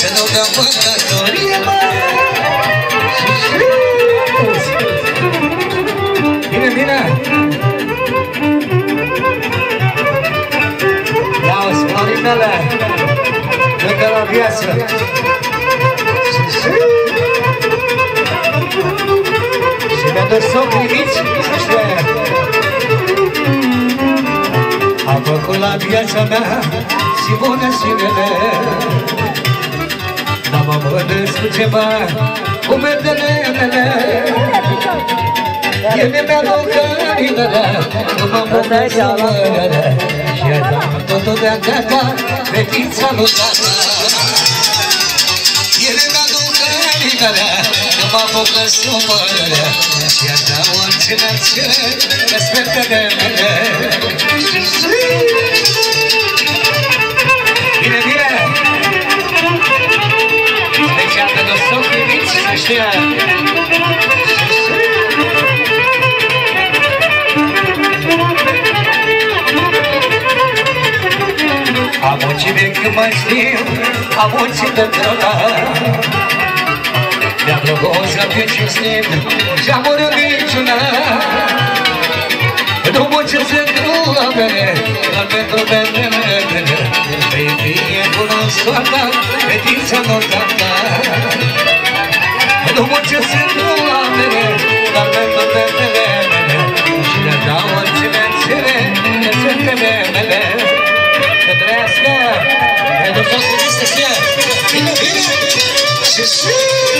să nu dăm mâncătorie, mă. Bine, bine! Ia-o-ți, Florinele! Încă la viață! Și pentru socrii mici, să știe! Am făcut la viața mea și bună și rele. Dar mă mănesc cu ceva, cu metele mele. Ele mi-aduc cărinele, nu mă mănesc să mărele. Și am totul de-a gata, fetița lui tata. Ele mi-aduc cărinele, nu mă mănesc să mărele. Și am orice mi-ar cere, respectele mele. Bine, bine! Deci am pentru socrii mici, să știe! Am muncit de când mai știu, am muncit de trăda. Mi-am plăcut să fiu cinstit și-am murit niciuna. Nu muncesc pentru avere, dar pentru betele mele. Vei fie cunosc soarta, fetița notata. Nu muncesc pentru avere, dar pentru betele mele. Și le dau orice mi-a-țere, rețetele mele. Să trăiască, pentru toți să fie. Bine, bine! Și și!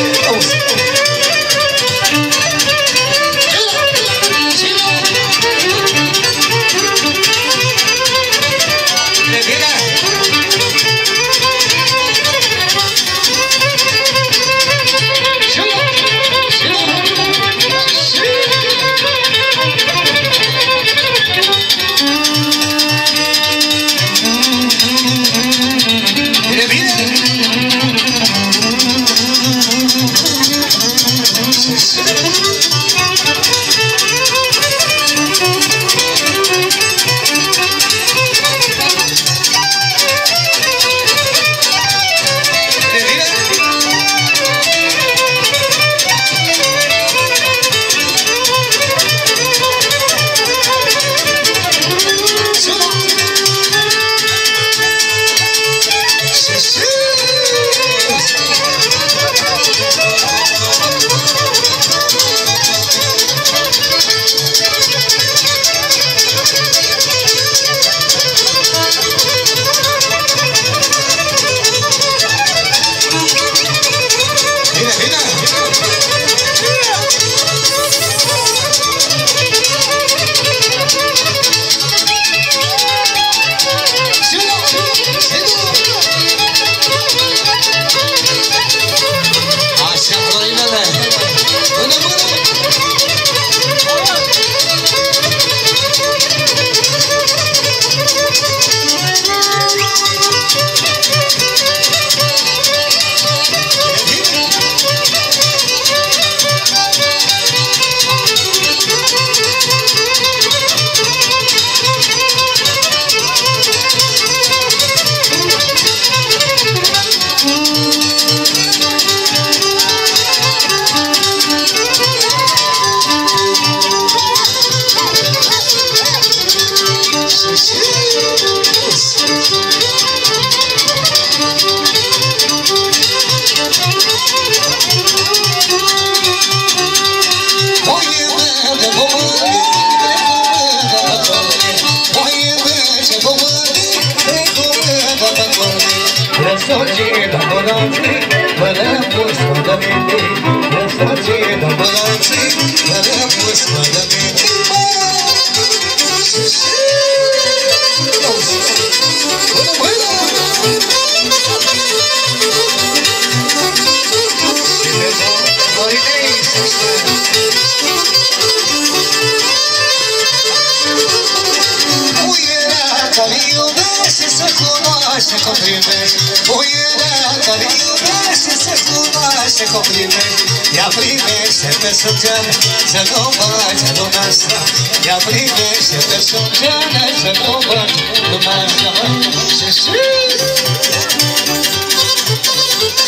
Ia privește pe sângeană, să nu bagi lumea asta. Ia privește pe sângeană, să nu bagi lumea asta.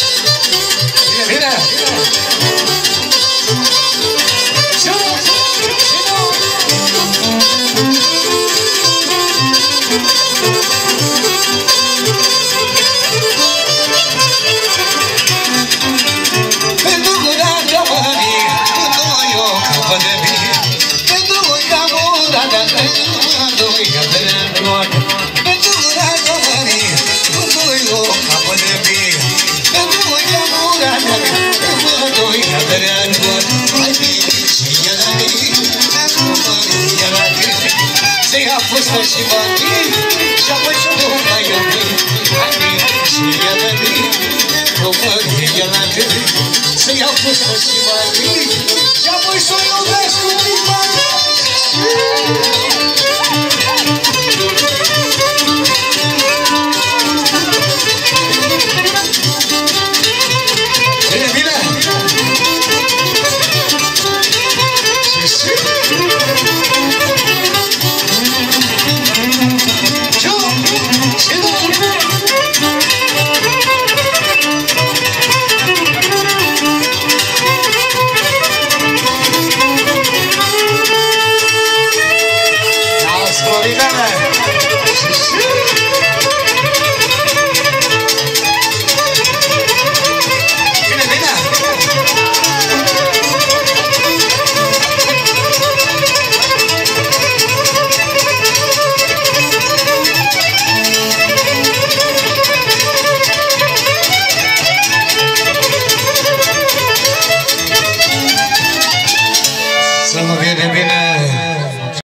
o mărie la gând, să iau pusă și mai și apoi să o iau